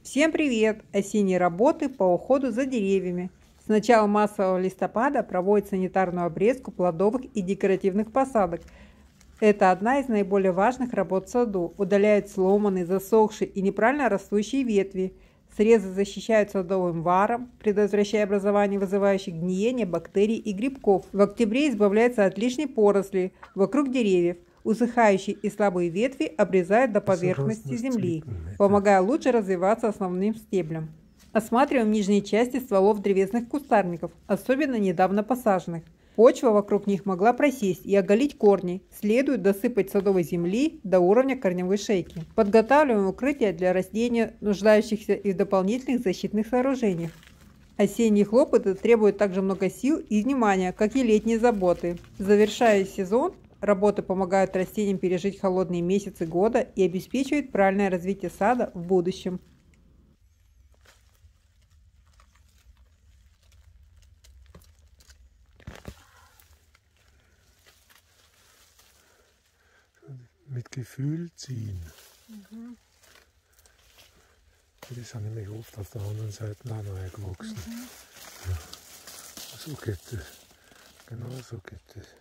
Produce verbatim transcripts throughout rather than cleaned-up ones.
Всем привет! Осенние работы по уходу за деревьями. С начала массового листопада проводят санитарную обрезку плодовых и декоративных посадок. Это одна из наиболее важных работ в саду. Удаляют сломанные, засохшие и неправильно растущие ветви. Срезы защищают садовым варом, предотвращая образование вызывающих гниение бактерий и грибков. В октябре избавляются от лишней поросли вокруг деревьев. Усыхающие и слабые ветви обрезают до поверхности земли, помогая лучше развиваться основным стеблям. Осматриваем нижние части стволов древесных кустарников, особенно недавно посаженных. Почва вокруг них могла просесть и оголить корни. Следует досыпать садовой земли до уровня корневой шейки. Подготавливаем укрытие для растений, нуждающихся и в дополнительных защитных сооружениях. Осенние хлопоты требуют также много сил и внимания, как и летние заботы. Завершая сезон, работы помогают растениям пережить холодные месяцы года и обеспечивают правильное развитие сада в будущем. Mit Gefühl ziehen. Mhm. Die sind nämlich oft auf der anderen Seite auch noch gewachsen. Mhm. Ja. So geht es. Genau so geht es.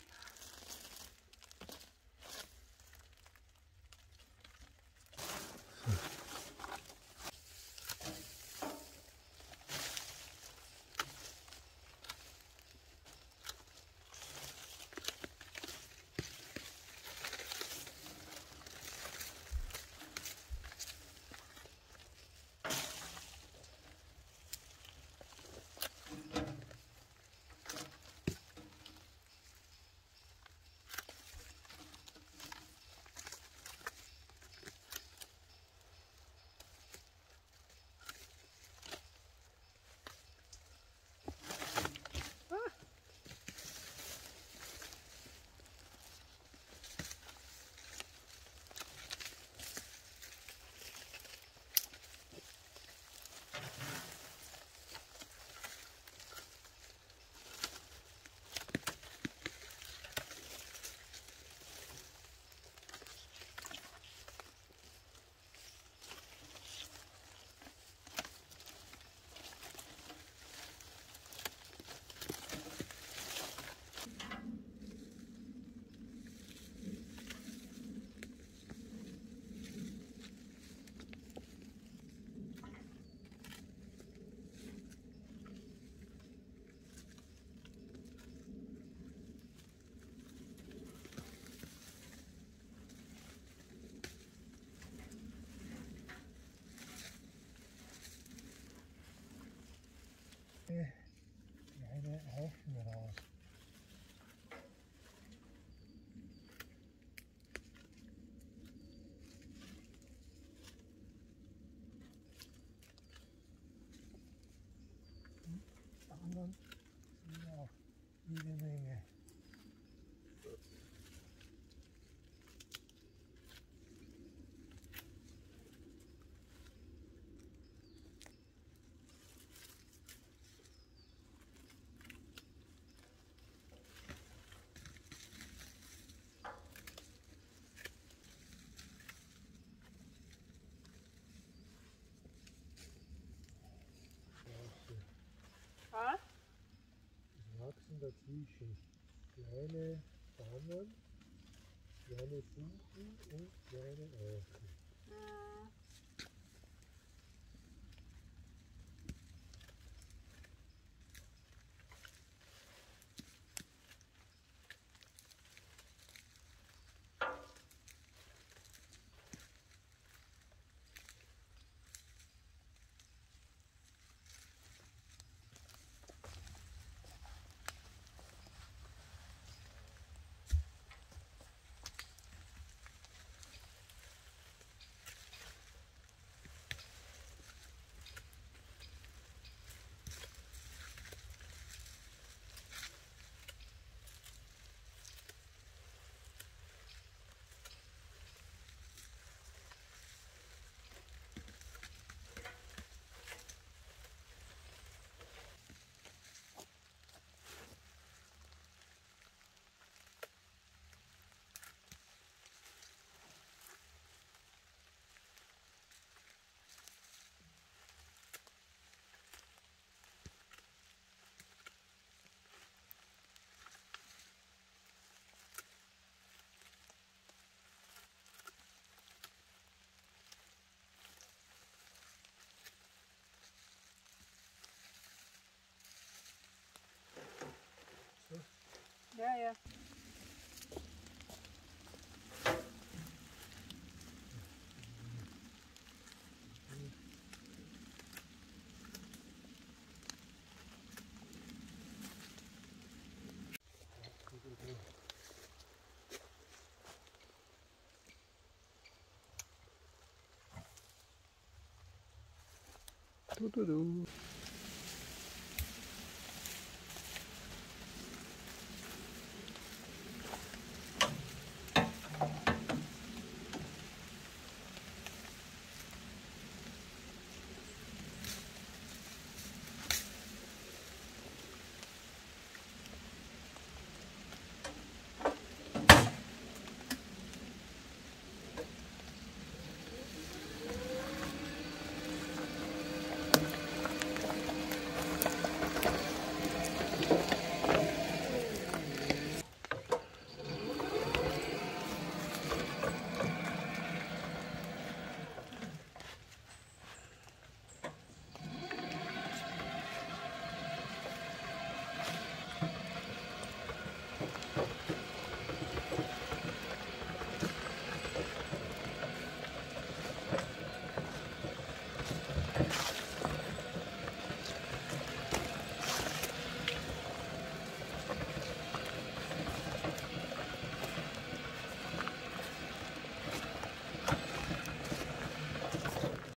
Kleine Eichen raus. Die anderen sind auch jede Menge. Es wachsen dazwischen kleine Tannen, kleine Buchen und kleine Eichen. Да. Ту-ду-ду.